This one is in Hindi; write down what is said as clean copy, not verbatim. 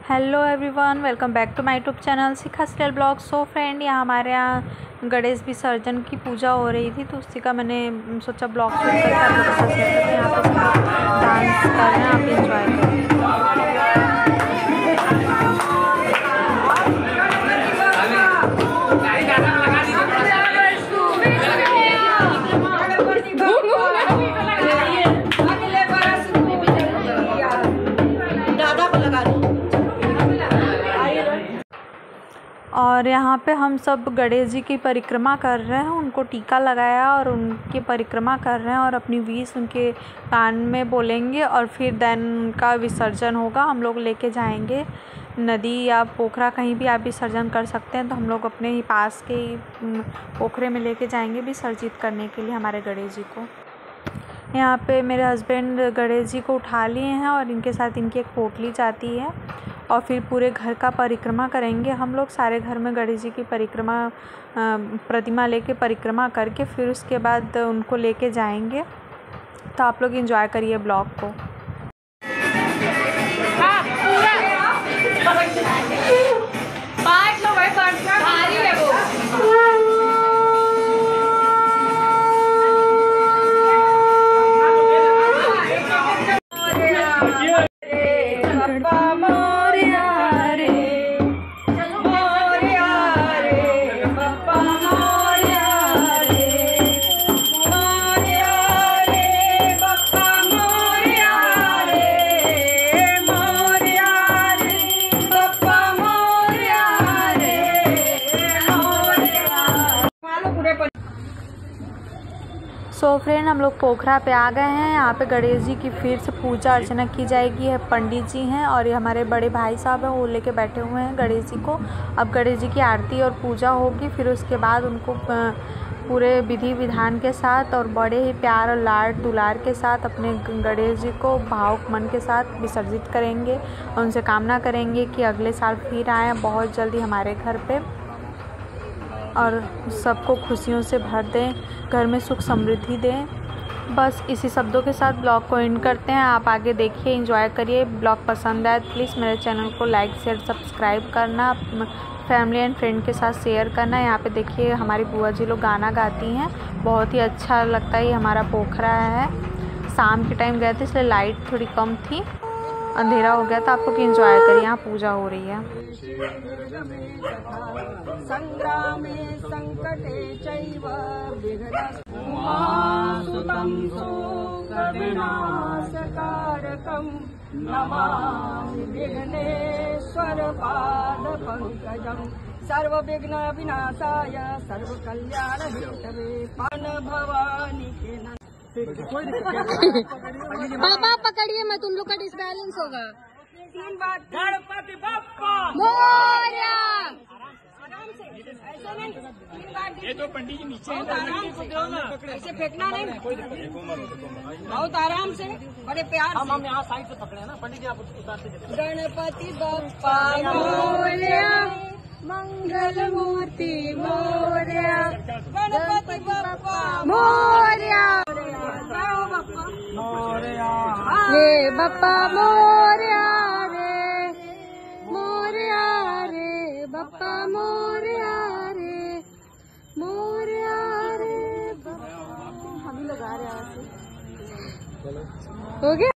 Hello everyone, welcome back to my YouTube channel Shikha style blog. So friend, यहाँ हमारे यहाँ गणेश विसर्जन की पूजा हो रही थी, तो उसी का मैंने सोचा ब्लॉग शूट करके आप लोगों के साथ शेयर करते हैं। यहाँ पे सब डांस कर रहे हैं, आप एंजॉय करें। और यहाँ पे हम सब गणेश जी की परिक्रमा कर रहे हैं, उनको टीका लगाया और उनकी परिक्रमा कर रहे हैं और अपनी विश उनके कान में बोलेंगे और फिर देन उनका विसर्जन होगा। हम लोग लेके जाएंगे नदी या पोखरा, कहीं भी आप विसर्जन कर सकते हैं। तो हम लोग अपने ही पास के पोखरे में लेके जाएंगे विसर्जित करने के लिए हमारे गणेश जी को। यहाँ पे मेरे हस्बैंड गणेश जी को उठा लिए हैं और इनके साथ इनकी एक पोटली जाती है और फिर पूरे घर का परिक्रमा करेंगे। हम लोग सारे घर में गणेश जी की परिक्रमा प्रतिमा लेके परिक्रमा करके फिर उसके बाद उनको लेके जाएंगे। तो आप लोग एंजॉय करिए ब्लॉग को। सो फ्रेंड, हम लोग पोखरा पे आ गए हैं। यहाँ पे गणेश जी की फिर से पूजा अर्चना की जाएगी है। पंडित जी हैं और ये हमारे बड़े भाई साहब हैं, वो लेके बैठे हुए हैं गणेश जी को। अब गणेश जी की आरती और पूजा होगी, फिर उसके बाद उनको पूरे विधि विधान के साथ और बड़े ही प्यार और लाड दुलार के साथ अपने गणेश जी को भावुक मन के साथ विसर्जित करेंगे और उनसे कामना करेंगे कि अगले साल फिर आएँ बहुत जल्दी हमारे घर पर और सबको खुशियों से भर दें, घर में सुख समृद्धि दें। बस इसी शब्दों के साथ ब्लॉग को एंड करते हैं। आप आगे देखिए, एंजॉय करिए। ब्लॉग पसंद आए प्लीज़ मेरे चैनल को लाइक शेयर सब्सक्राइब करना, फैमिली एंड फ्रेंड के साथ शेयर करना। यहाँ पे देखिए हमारी बुआ जी लोग गाना गाती हैं, बहुत ही अच्छा लगता है। ये हमारा पोखरा है, शाम के टाइम गए थे इसलिए लाइट थोड़ी कम थी, अंधेरा हो गया था। आप लोग एंजॉय करिए, यहाँ पूजा हो रही है। संग्रामे संकटे चैव सुतं विनाशकारकं नमामि विघ्नेश्वर पादपङ्कजं सर्वविघ्न विनाशाय सर्वकल्याणहेतवे पान भवानी के नाम। पापा पकड़िए, मैं तुम लोग का डिसबैलेंस होगा। 3 बार गणपति बप्पा मोरया। आराम से, ऐसे नहीं, 3 बार। ये तो पंडित जी नीचे बहुत आराम से, ऐसे फेंकना नहीं, बहुत आराम से, बड़े प्यार से। हम यहाँ साइड से पकड़े हैं ना, पंडित जी आप उतारते चले। गणपति बप्पा मोरया, मंगल मूर्ति मोरया, गणपति बप्पा मोरया रे बप्पा मोरया रे, मोरया रे बप्पा मोरया रे, मोरया रे बप्पा। हम ही लगा रहे हैं। हो गया।